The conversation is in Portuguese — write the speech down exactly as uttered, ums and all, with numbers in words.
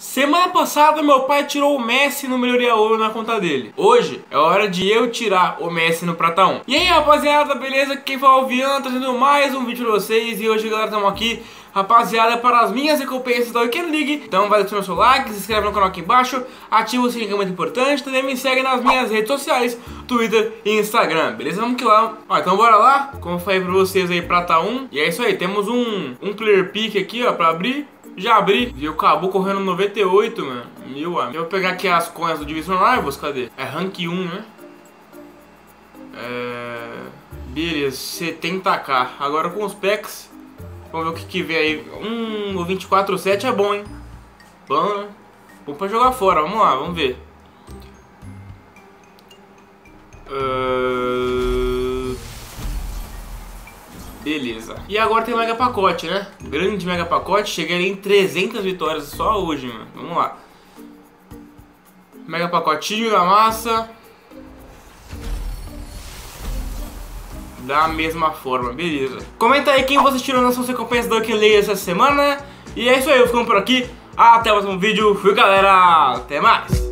Semana passada meu pai tirou o Messi no Melhoria Ouro na conta dele. Hoje é hora de eu tirar o Messi no Prata um. E aí rapaziada, beleza? Quem fala é o Vian, trazendo mais um vídeo pra vocês. E hoje galera, estamos aqui, rapaziada, para as minhas recompensas da Weekend League. Então vai deixar o seu like, se inscreve no canal aqui embaixo, ativa o sininho que é muito importante. Também me segue nas minhas redes sociais, Twitter e Instagram, beleza? Vamos que lá. Ó, então bora lá, como eu falei pra vocês aí, Prata um. E é isso aí, temos um, um clear pick aqui, ó, pra abrir. Já abri, e eu acabou correndo noventa e oito, mano. Meu amigo. Eu vou pegar aqui as coins do Division Rivals, cadê? É rank um, né? É... Beleza, setenta k. Agora com os packs, vamos ver o que que vem aí. Hum, o vinte e quatro sete é bom, hein? Bom, né? Bom pra jogar fora, vamos lá, vamos ver. Uh... Beleza. E agora tem o mega pacote, né? Grande mega pacote. Cheguei em trezentas vitórias só hoje, mano. Vamos lá. Mega pacotinho da massa. Da mesma forma, beleza. Comenta aí quem você tirou nas suas recompensas da Weekend League essa semana. E é isso aí, eu fico por aqui. Até o próximo vídeo. Fui, galera. Até mais.